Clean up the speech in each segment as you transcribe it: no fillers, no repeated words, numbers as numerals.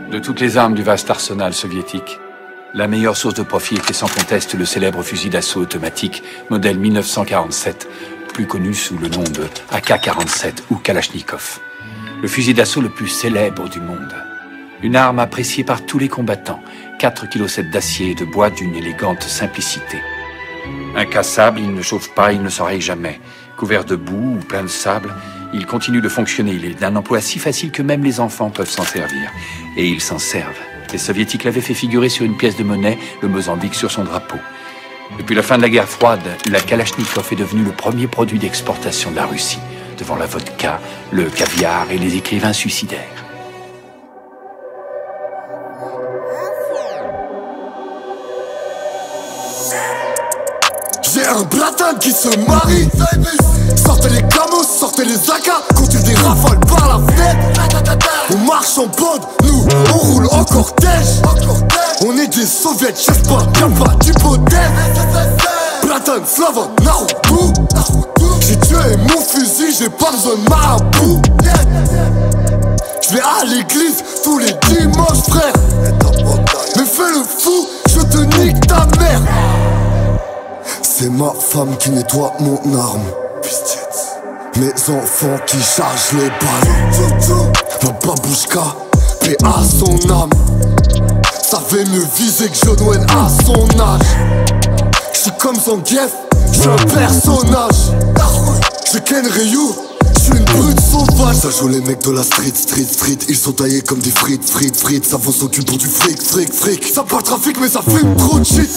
De toutes les armes du vaste arsenal soviétique, la meilleure source de profit était sans conteste le célèbre fusil d'assaut automatique modèle 1947, plus connu sous le nom de AK47 ou Kalachnikov. Le fusil d'assaut le plus célèbre du monde. Une arme appréciée par tous les combattants, 4,7 kg d'acier et de bois d'une élégante simplicité. Incassable, il ne chauffe pas, il ne s'enraye jamais. Couvert de boue ou plein de sable, il continue de fonctionner. Il est d'un emploi si facile que même les enfants peuvent s'en servir. Et ils s'en servent. Les soviétiques l'avaient fait figurer sur une pièce de monnaie, le Mozambique sur son drapeau. Depuis la fin de la guerre froide, la Kalachnikov est devenue le premier produit d'exportation de la Russie, devant la vodka, le caviar et les écrivains suicidaires. J'ai un bratin qui se marie. Sortez les camos, sortez les AK, continue des rafales par la fenêtre. On marche en bande, nous on roule en cortège. On est des Sovietskiy, y'a pas d'hypothèse. Bratin, Slavan, Naruto. J'ai tué mon fusil, j'ai pas besoin de marabout. J'vais à l'église tous les dimanches, frère. Mais fais le fou, je te nique ta mère. C'est ma femme qui nettoie mon arme. Mes enfants qui chargent les balles. Ma babouchka, paix à son âme. Savait mieux viser que John Wayne à son âge. J'suis comme Zangief, j'suis un personnage. Je ken Ryu, j'suis une brute sauvage. Ça joue les mecs de la street. Ils sont taillés comme des frites. Ça vaut son cul pour du fric. Ça parle trafic mais ça fume trop de shit.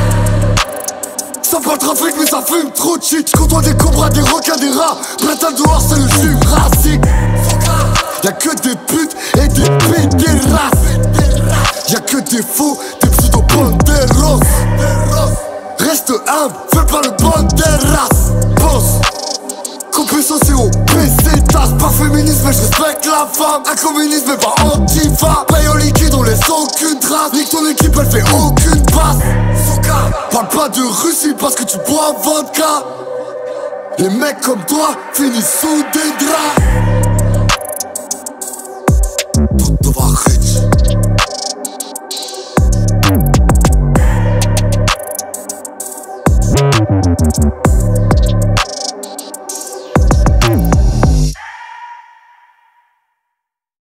Ça parle trafic mais ça fume trop de shit. J'contoi des cobras, des requins, des rats. Bratin dehors c'est le Jurassique. Y'a que des putes et des pédérastes. Y'a que des faux, des pseudo-banderos. Reste humble, fais pas le banderas. Boss, compétence et au PC tasse. Pas féministe mais je respecte la femme. Un communiste mais pas antifa. Paye en liquide on laisse aucune trace. Nique ton équipe elle fait aucune passe. Parle pas de Russie parce que tu bois vodka. Les mecs comme toi finissent sous des draps.